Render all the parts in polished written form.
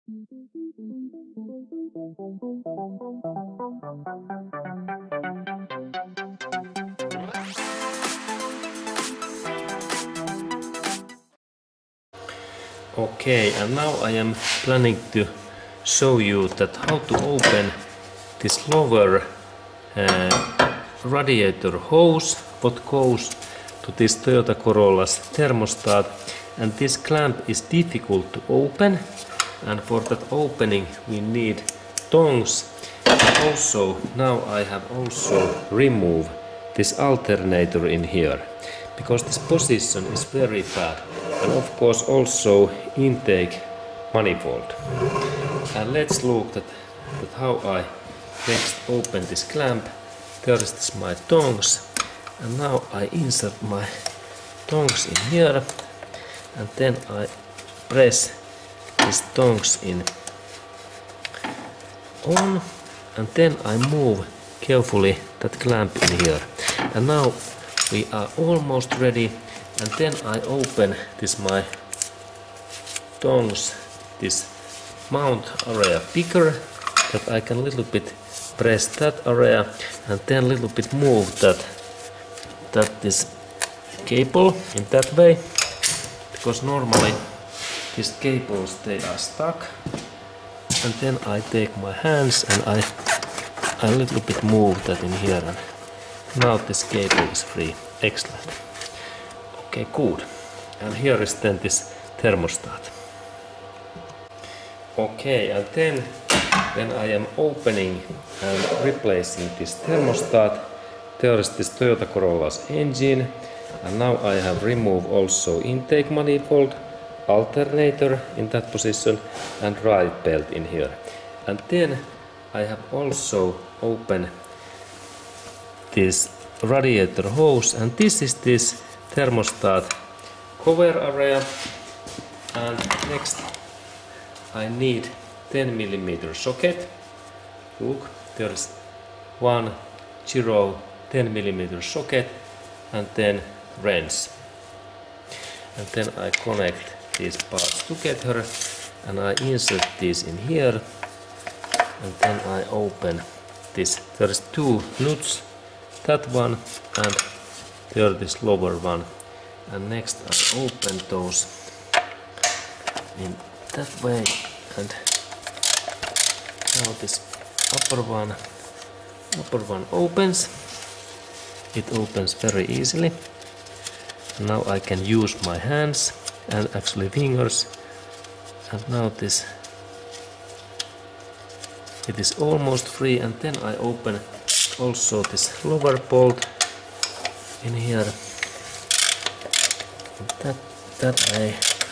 Okay, and now I am planning to show you that how to open this lower radiator hose what goes to this Toyota Corolla's thermostat, and this clamp is difficult to open, and for that opening we need tongs. Also now I have also removed this alternator in here because this position is very bad, and of course also intake manifold. And let's look at how I next open this clamp. There is this my tongs, and now I insert my tongs in here, and then I press these tongs in on, and then I move carefully that clamp in here. And now we are almost ready, and then I open this my tongs, this mount area bigger, that I can little bit press that area and then little bit move that this cable in that way, because normally these cables they are stuck. And then I take my hands and I little bit move that in here, and now this cable is free. Excellent. Okay, good. And here is then this thermostat. Okay, and then when I am opening and replacing this thermostat, there is this Toyota Corolla's engine, and now I have removed also intake manifold, alternator in that position, and drive belt in here. And then I have also opened this radiator hose, and this is this thermostat cover area. And next I need 10mm socket. Look, there is 1, 0, 10mm socket, and then wrench. And then I connect these parts together, and I insert these in here, and then I open this. There is 2 nuts, that one and there this lower one, and next I open those in that way, and now this upper one opens. It opens very easily. Now I can use my hands and actually fingers, and now this it is almost free. And then I open also this lower bolt in here, and that way,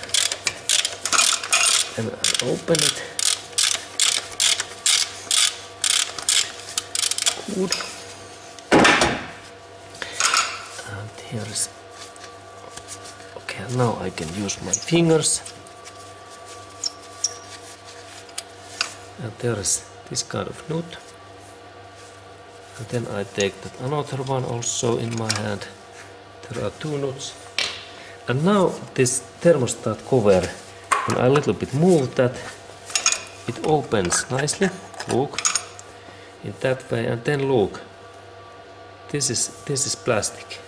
and I open it. Good. And here is okay. Now I can use my fingers, and there is this kind of nut, and then I take that another one also in my hand. There are 2 nuts, and now this thermostat cover, when I little bit move that, it opens nicely. Look, in that way, and then look, this is plastic.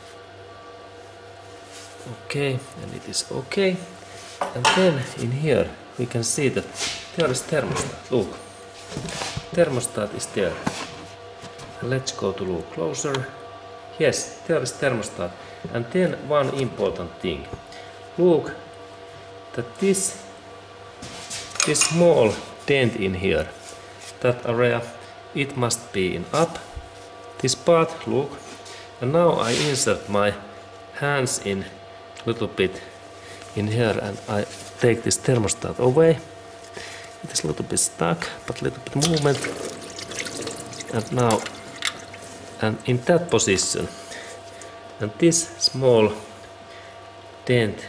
Okay, and it is okay. And then in here we can see that there is thermostat. Look, thermostat is there. And let's go to look closer. Yes, there is thermostat. And then one important thing. Look that this small dent in here, that area, it must be in up. This part, look. And now I insert my hands in little bit in here, and I take this thermostat away. It is a little bit stuck, but little bit movement. And now, and in that position, and this small dent,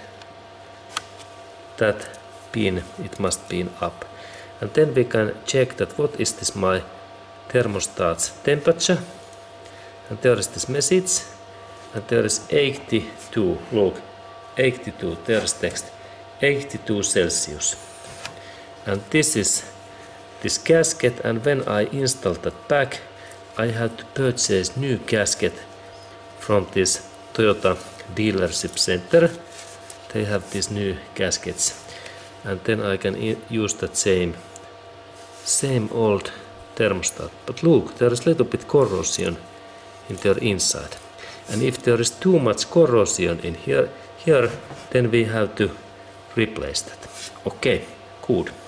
that pin, it must be in up. And then we can check that what is this my thermostat's temperature. And there is this message, and there is 82. Look, 82. There is text 82 Celsius. and this is this gasket, and when I install that back, I have to purchase new gasket from this Toyota dealership center. They have these new gaskets, and then I can use that same old thermostat. But look, there is a little bit corrosion in their inside, and if there is too much corrosion in here, then we have to replace that. Okay, good.